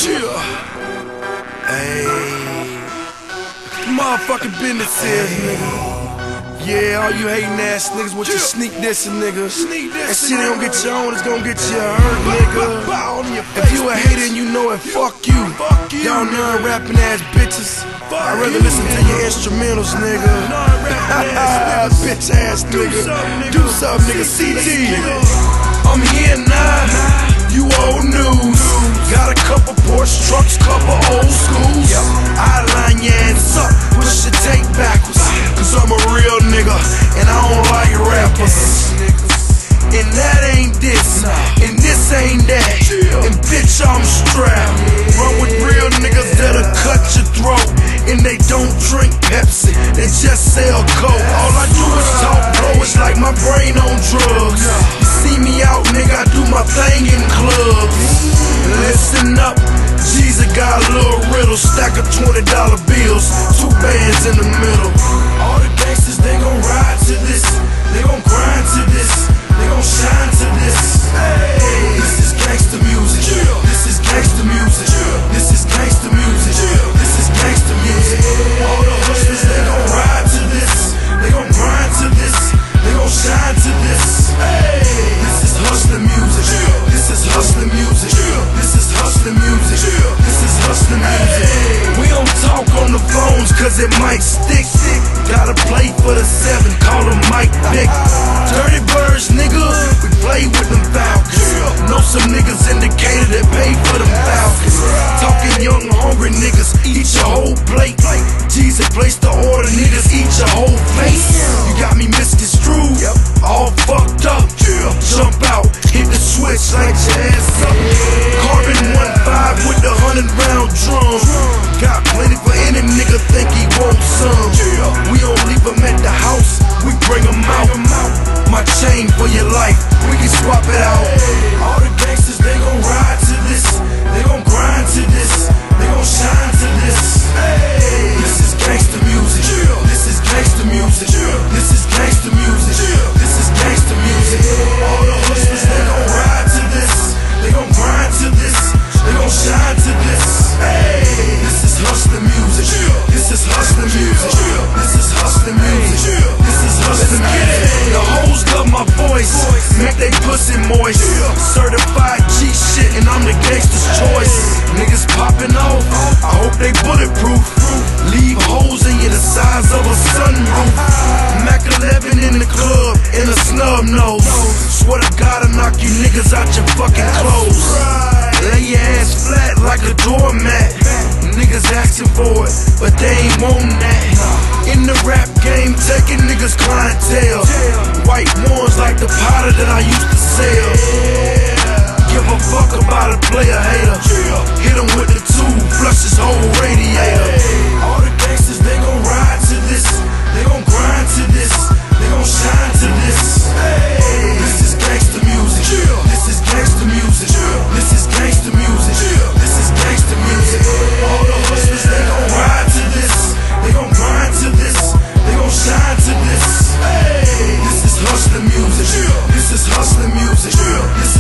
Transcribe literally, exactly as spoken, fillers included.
Hey, motherfucking business is, nigga. Yeah, all you hating ass niggas want you sneak dissing, nigga. That shit ain't gonna get you on, it's gonna get you hurt, nigga. If you a hater and you know it, fuck you. Y'all non-rapping ass bitches. I'd rather listen to your instrumentals, nigga. Bitch ass nigga. Do something, nigga. C T. I'm here now. You old news. Got a couple Porsche trucks, couple old schools. I line your ass up, push your tape backwards. Cause I'm a real nigga, and I don't like rappers. And that ain't this, and this ain't that. And bitch, I'm strapped. Run with real niggas that'll cut your throat. And they don't drink Pepsi, they just sell Coke. All I do is talk, bro, it's like my brain on drugs. You see me out, nigga, I do my thing in clubs. Listen up, Jesus got a little riddle. Stack of twenty dollar bills, two bands in the middle. All the gangsters, they gon' ride to this. They gon' grind to this. They gon' shine to this. Hey, this is gangsta music. This is gangsta music. This is gangsta music. This is gangsta music. All the hustlers, they gon' ride to this. They gon' grind to this. They gon' shine to this. Hey, this is hustling music. This is hustling music. This is hustling music. This is hustling music. We don't talk on the phones cause it might stick. Gotta play for the seven, call him Mike Vick. Dirty birds, nigga, we play with them Falcons. Know some niggas indicated that pay for them Falcons. Talking young, hungry niggas, eat your whole plate. Jesus placed the order, niggas eat your whole face. You got me misconstrued, all fucked up. Jump out, hit the switch, light your ass up. Carbon one five with the hundred round drum. Got plenty for any nigga think he wants some. We don't leave them at the house, we bring them out. My chain for your life, we can swap it out. All the gangsters, they gon' ride to this. They gon' grind to this. They gon' shine to this. Hey, this is gangsta music. This is gangsta music. This is gangsta music. This is gangsta music. All the hustlers, they gon' ride to this. They gon' grind to this. They gon' shine to this. Hey, this is hustling music. This is hustling music. This is hustling music. This is hustling music. The hoes love my voice, make they pussy moist. Certified G shit, and I'm the gangster's choice. Niggas popping off, I hope they bulletproof. Leave holes in you the size of a sunroof. Mac eleven in the club, and a snub nose. Swear to God, I knock you niggas out your fucking clothes. Lay your ass flat like a doormat. Niggas asking for it, but they ain't wantin' that. In the rap game, taking niggas clientele. White ones like the powder that I used to sell. Give a fuck about a player hater. Hit him with the two, flush his whole radiator. All the gangsters, they gon' ride to this. They gon' grind to this. They gon' shine to this. Hey, this is gangsta music. This is gangsta music. This is gangsta music. This is gangsta music. All the hustlers, they gon' ride to this. They gon' grind to this. They gon' shine to this. Hey, this is hustling music. This is hustling music. This